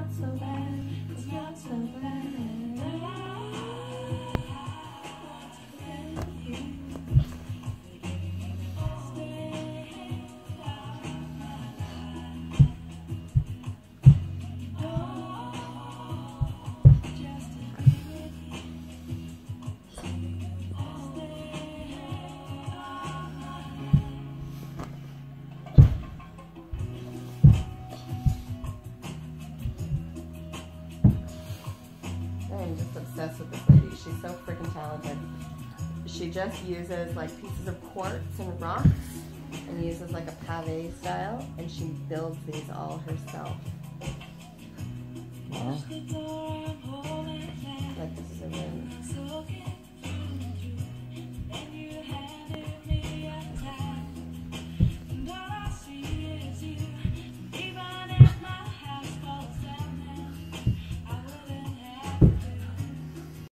not so bad, it's not so bad. I'm just obsessed with this lady. She's so freaking talented. She just uses like pieces of quartz and rocks and uses like a pave style, and she builds these all herself. Wow. Like this is a room.